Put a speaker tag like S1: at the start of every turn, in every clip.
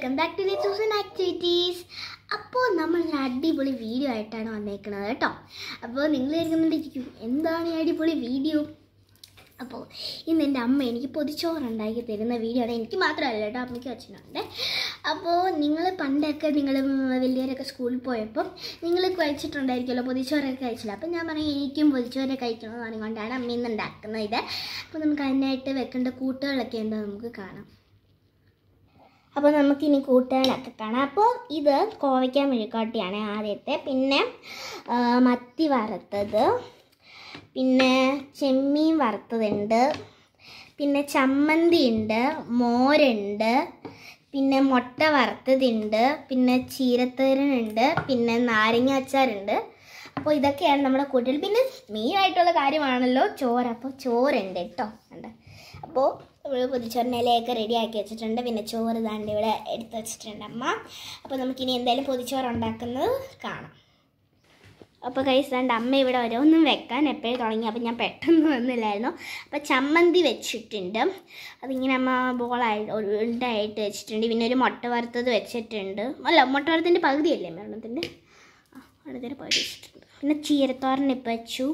S1: Welcome back to Susan activities. അപ്പോൾ നമ്മളൊരു അടിപൊളി വീഡിയോ ആയിട്ടാണ് വന്നേക്കുന്നത് കേട്ടോ. അപ്പോൾ നിങ്ങൾ കേൾക്കുന്നുണ്ടിരിക്കും എന്താണ് ഈ അടിപൊളി വീഡിയോ. അപ്പോൾ ഇന്ന് എൻ്റെ അമ്മ എനിക്ക് പൊതിച്ചോറുണ്ടാക്കി തരുന്ന വീഡിയോ ആണ്. എനിക്ക് മാത്രമല്ല കേട്ടോ, അമ്മയ്ക്കും അച്ഛനുണ്ട്. അപ്പോൾ നിങ്ങൾ പണ്ടൊക്കെ നിങ്ങൾ വലിയവരൊക്കെ സ്കൂളിൽ പോയപ്പം നിങ്ങൾ കഴിച്ചിട്ടുണ്ടായിരിക്കുമല്ലോ, പൊതിച്ചോറൊക്കെ കഴിച്ചില്ല. അപ്പം ഞാൻ പറയും എനിക്കും പൊതിച്ചോറ് കഴിക്കണമെന്ന് പറഞ്ഞുകൊണ്ടാണ് അമ്മ ഇന്ന് ഉണ്ടാക്കുന്നത് ഇത്. അപ്പോൾ നമുക്ക് അതിനായിട്ട് വെക്കേണ്ട കൂട്ടുകളൊക്കെ ഉണ്ടോ നമുക്ക് കാണാം. അപ്പോൾ നമുക്കിനി കൂട്ടുകളൊക്കെ കാണാം. അപ്പോൾ ഇത് കോവയ്ക്ക മെഴുക്കുവരട്ടിയാണ് ആദ്യത്തെ, പിന്നെ മത്തി വറുത്തത്, പിന്നെ ചെമ്മീൻ വറുത്തതുണ്ട്, പിന്നെ ചമ്മന്തി ഉണ്ട്, മോരുണ്ട്, പിന്നെ മുട്ട വറുത്തതുണ്ട്, പിന്നെ ചീരത്തോരനുണ്ട്, പിന്നെ നാരങ്ങ അച്ചാറുണ്ട്. അപ്പോൾ ഇതൊക്കെയാണ് നമ്മുടെ കൂട്ടുകൾ. പിന്നെ മെയിനായിട്ടുള്ള കാര്യമാണല്ലോ ചോറ്. അപ്പോൾ ചോറുണ്ട് കേട്ടോ. ഉണ്ട്. അപ്പോൾ നമ്മൾ പൊതിച്ചോറിന് ഇലയൊക്കെ റെഡിയാക്കി വെച്ചിട്ടുണ്ട്. പിന്നെ ചോറ് താണ്ട് ഇവിടെ എടുത്ത് വെച്ചിട്ടുണ്ട് അമ്മ. അപ്പോൾ നമുക്കിനി എന്തായാലും പൊതിച്ചോറ് ഉണ്ടാക്കുന്നത് കാണാം. അപ്പോൾ കൈസാണ്ട് അമ്മ ഇവിടെ ഓരോന്നും വെക്കാൻ എപ്പോഴും തുടങ്ങി. അപ്പോൾ ഞാൻ പെട്ടെന്ന് വന്നില്ലായിരുന്നു. അപ്പോൾ ചമ്മന്തി വെച്ചിട്ടുണ്ട്, അതിങ്ങനെ അമ്മ ബോളായിട്ട് ഉണ്ടായിട്ട് വെച്ചിട്ടുണ്ട്. പിന്നെ ഒരു മുട്ട വറുത്തത് വെച്ചിട്ടുണ്ട്. അല്ല, മുട്ട വറുത്തതിൻ്റെ പകുതിയല്ലേ മരണത്തിൻ്റെ, അടുത്തൊരു പകുതി വെച്ചിട്ടുണ്ട്. പിന്നെ ചീരത്തോരൻ ഇപ്പം വെച്ചു.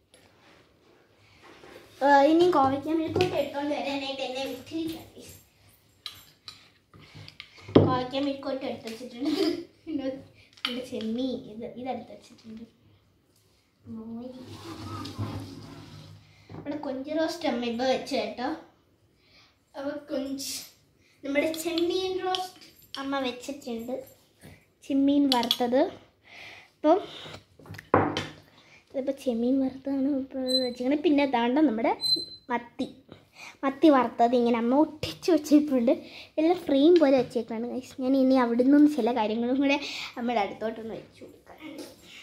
S1: ഇനി കോവയ്ക്ക മെഴുക്കുവരട്ടി എടുത്തോണ്ട് വരാനായിട്ട് എന്നെ വിട്ടിരിക്കാം. കോവയ്ക്ക മെഴുക്കുവരട്ടി എടുത്ത് വെച്ചിട്ടുണ്ട്. പിന്നെ ചെമ്മീൻ ഇതെടുത്ത് വെച്ചിട്ടുണ്ട്. ഇവിടെ കൊഞ്ച് റോസ്റ്റ് അമ്മ ഇപ്പോൾ വെച്ചു കേട്ടോ. അപ്പോൾ നമ്മുടെ ചെമ്മീൻ റോസ്റ്റ് അമ്മ വെച്ചിട്ടുണ്ട്, ചെമ്മീൻ വറുത്തത്. അപ്പം ഇതിപ്പോൾ ചെമ്മീൻ വറുത്തതാണ് ഇപ്പോൾ വെച്ചിരിക്കുന്നത്. പിന്നെ താണ്ട നമ്മുടെ മത്തി വറുത്തത് ഇങ്ങനെ അമ്മ ഒട്ടിച്ച് വെച്ചിട്ടുണ്ട്. എല്ലാം ഫ്രെയിം പോലെ വെച്ചേക്കാണ് ഗൈസ്. ഞാൻ ഇനി അവിടെ നിന്നും ചില കാര്യങ്ങളും കൂടെ നമ്മുടെ അടുത്തോട്ടൊന്ന് വെച്ചു കൊടുക്കാനുണ്ട്.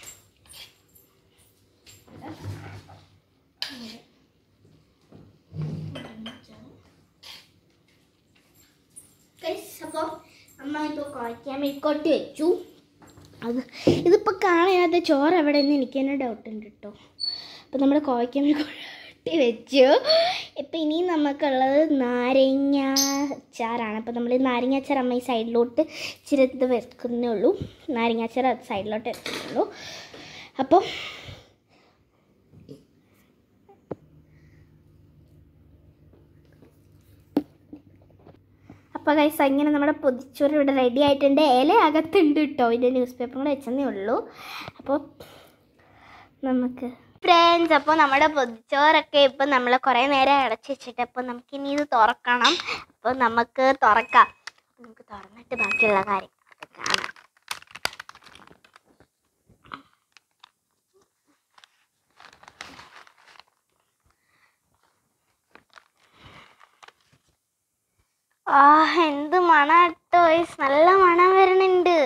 S1: അപ്പോൾ അമ്മ ഇപ്പോൾ കുഴയ്ക്കാൻ മെഴുക്കുവരട്ടി വെച്ചു. ഇതിപ്പോൾ കാണാത്ത ചോറ് എവിടെ നിന്ന് എനിക്ക് തന്നെ ഡൗട്ടുണ്ട് കേട്ടോ. അപ്പോൾ നമ്മൾ കോവയ്ക്ക മെഴുക്കുവരട്ടി വെച്ചു. ഇപ്പം ഇനിയും നമുക്കുള്ളത് നാരങ്ങ അച്ചാറാണ്. അപ്പോൾ നമ്മൾ നാരങ്ങ അച്ചാർ അമ്മ ഈ സൈഡിലോട്ട് ഇച്ചിരി ഇത് വെക്കുന്നേ ഉള്ളൂ. നാരങ്ങ അച്ചാർ അത് സൈഡിലോട്ട് വെക്കുന്നുള്ളൂ. അപ്പോൾ അപ്പോൾ ഗൈസ് അങ്ങനെ നമ്മുടെ പൊതിച്ചോറ് ഇവിടെ റെഡി ആയിട്ടുണ്ട്. ഇല അകത്തുണ്ട് കേട്ടോ, ഇതിൻ്റെ ന്യൂസ് പേപ്പർ കൂടെ വെച്ചതേ ഉള്ളൂ. അപ്പോൾ നമുക്ക് ഫ്രണ്ട്സ്, അപ്പോൾ നമ്മുടെ പൊതിച്ചോറൊക്കെ ഇപ്പം നമ്മൾ കുറേ നേരം അടച്ചു വെച്ചിട്ട് അപ്പോൾ നമുക്കിനി ഇത് തുറക്കണം. അപ്പോൾ നമുക്ക് തുറക്കാം. നമുക്ക് തുറന്നിട്ട് ബാക്കിയുള്ള കാര്യങ്ങളൊക്കെ കാണാം. എന്ത് മണം കേട്ടോ, നല്ല മണം വരുന്നുണ്ട്.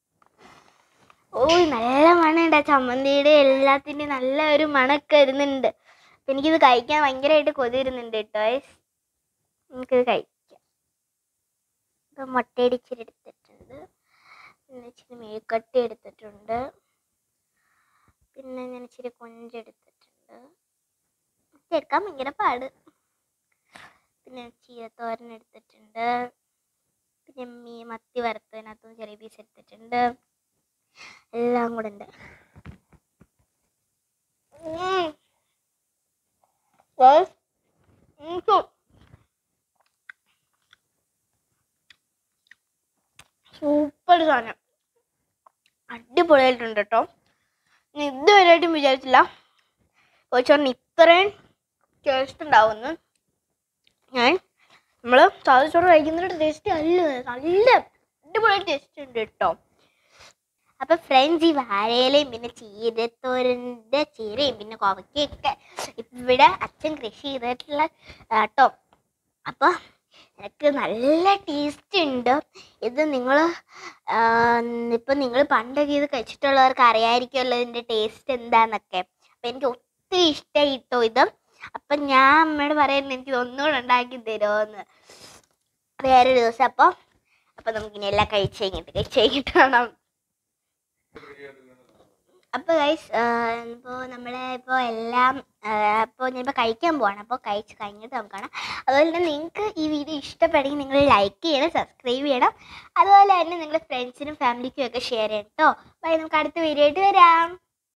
S1: നല്ല മണമുണ്ട്. ചമ്മന്തിയുടെ എല്ലാത്തിൻ്റെയും നല്ല ഒരു മണമൊക്കെ വരുന്നുണ്ട്. അപ്പം എനിക്കിത് കഴിക്കാൻ ഭയങ്കരമായിട്ട് കൊതി വരുന്നുണ്ട് കേട്ടോ. എനിക്കിത് കഴിക്കാം. ഇപ്പം മുട്ടയിടിച്ചിരി എടുത്തിട്ടുണ്ട്, പിന്നെ ഇച്ചിരി മെഴുക്കുവരട്ടി എടുത്തിട്ടുണ്ട്, പിന്നെ ഞാൻ ഇച്ചിരി കൊഞ്ചെടുത്തിട്ടുണ്ട്. എടുക്കാൻ ഭയങ്കര പാട്. പിന്നെ ചീരത്തോരൻ എടുത്തിട്ടുണ്ട്, പിന്നെ മത്തി വറുത്തതിനകത്തും ചെറിയ പീസ് എടുത്തിട്ടുണ്ട്. എല്ലാം കൂടെ ഉണ്ട്. സൂപ്പർ സാധനം, അടിപൊളിയായിട്ടുണ്ട് കേട്ടോ. ഇതുവരെയായിട്ടും വിചാരിച്ചില്ല ചോറിന് ഇത്രയും ടേസ്റ്റ് ഉണ്ടാവുമെന്ന്. നമ്മൾ സാധാ ചോറ് കഴിക്കുന്നതിൻ്റെ ടേസ്റ്റ് അല്ല, നല്ല അടിപൊളി ടേസ്റ്റ് ഉണ്ട് കേട്ടോ. അപ്പം ഫ്രണ്ട്സ്, ഈ വാഴയിലയും പിന്നെ ചീരത്തോരൻ്റെ ചീരയും പിന്നെ കോവയ്ക്കൊക്കെ ഇവിടെ അച്ഛൻ കൃഷി ചെയ്തിട്ടുള്ള കേട്ടോ. അപ്പോൾ എനിക്ക് നല്ല ടേസ്റ്റ് ഉണ്ട്. ഇത് ഇപ്പം നിങ്ങൾ പണ്ടൊക്കെ ഇത് കഴിച്ചിട്ടുള്ളവർക്ക് അറിയാമായിരിക്കുമല്ലോ ഇതിൻ്റെ ടേസ്റ്റ് എന്താണെന്നൊക്കെ. അപ്പം എനിക്ക് ഒത്തിരി ഇഷ്ടമായി കേട്ടോ ഇത്. അപ്പം ഞാൻ അമ്മയോട് പറയുന്നത് എനിക്ക് ഒന്നുകൂടെ ഉണ്ടാക്കി തരുമോയെന്ന് വേറൊരു ദിവസം. അപ്പോൾ നമുക്കിനി എല്ലാം കഴിച്ച് കഴിഞ്ഞിട്ട് കാണാം. അപ്പോൾ ഗൈസ്, ഇപ്പോൾ നമ്മളിപ്പോൾ എല്ലാം ഇപ്പോൾ ഞാനിപ്പോൾ കഴിക്കാൻ പോവാണ്. അപ്പോൾ കഴിച്ച് കഴിഞ്ഞിട്ട് നമുക്ക് കാണാം. അതുപോലെ തന്നെ നിങ്ങൾക്ക് ഈ വീഡിയോ ഇഷ്ടപ്പെട്ടു ഇഷ്ടപ്പെടുമെങ്കിൽ നിങ്ങൾ ലൈക്ക് ചെയ്യണം, സബ്സ്ക്രൈബ് ചെയ്യണം. അതുപോലെ തന്നെ നിങ്ങളുടെ ഫ്രണ്ട്സിനും ഫാമിലിക്കും ഒക്കെ ഷെയർ ചെയ്യണം കേട്ടോ. ബൈ, നമുക്ക് അടുത്ത വീഡിയോ ആയിട്ട് വരാം.